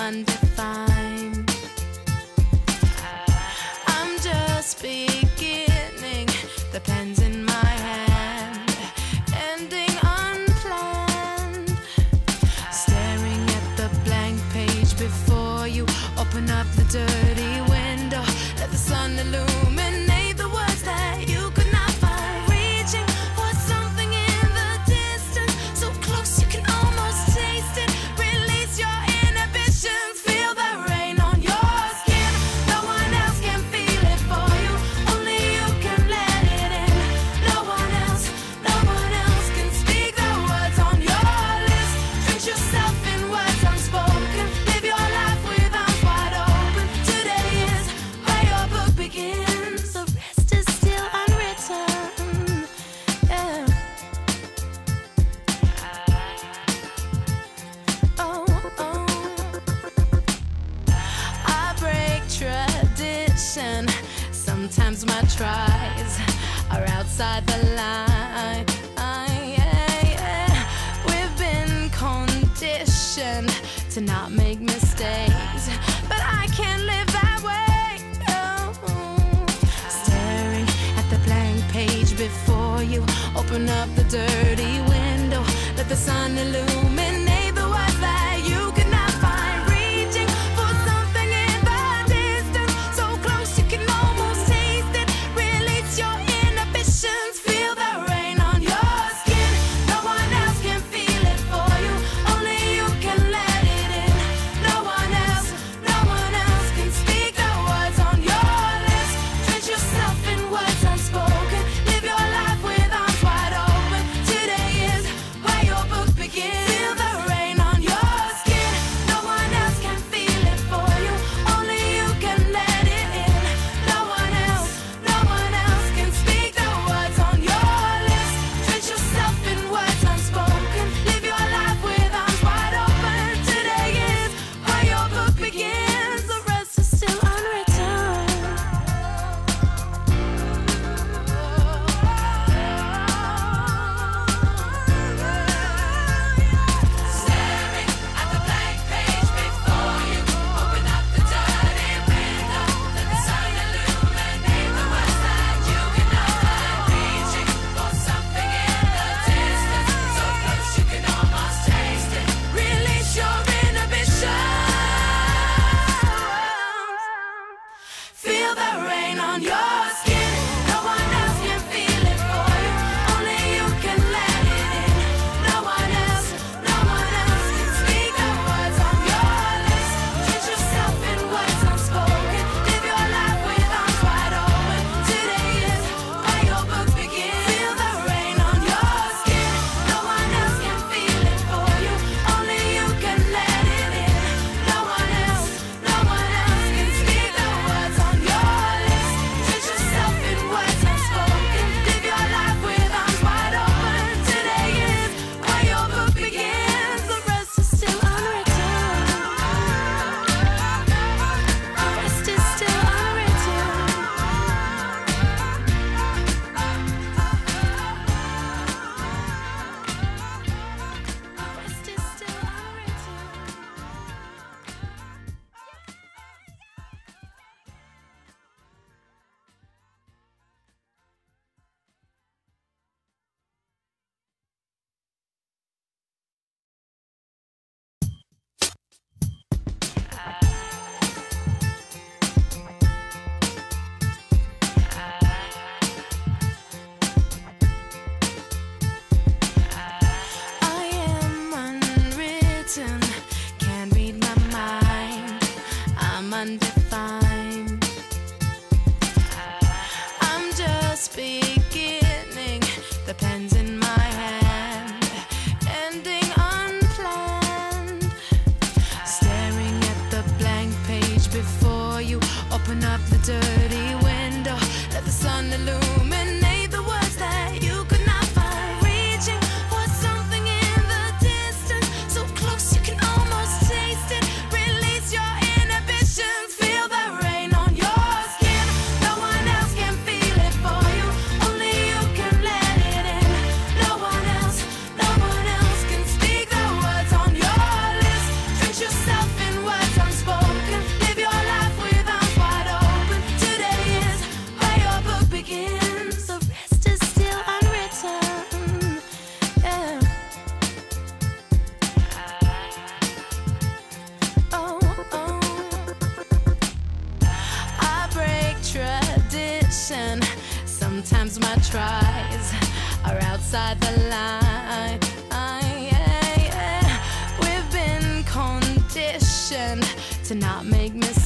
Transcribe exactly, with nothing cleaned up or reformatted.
undefined. I'm just beginning, the pen's in my hand, ending unplanned. Staring at the blank page before you, open up the dirty window, let the sun illuminate the words that you could not find. Reaching for something in the distance, so close you can almost taste it. Release your inhibitions, feel the rain on your skin. No one else can feel it for you, only you can let it in. No one else, no one else can speak the words on your lips. Drench yourself in words unspoken, live your life with arms wide open. Today is where your book begins, the rest is still unwritten. Yeah. Oh, oh. I break tradition. Sometimes my tries are outside the line. Yeah, yeah. We've been conditioned to not make mistakes, but I can't live that way. Oh. Staring at the blank page before you, open up the dirty window, let the sun illuminate the words that you could not find. Reaching for something in the distance, so close you can almost taste it. Release your inhibitions, feel the rain on your skin. No one else can feel it for you, only you can let it in. No one else, no one else can speak the words on your lips. Drench yourself in words unspoken, live your life with arms wide open. Today is where your book begins. Feel the outside the line. We've been conditioned to not make mistakes.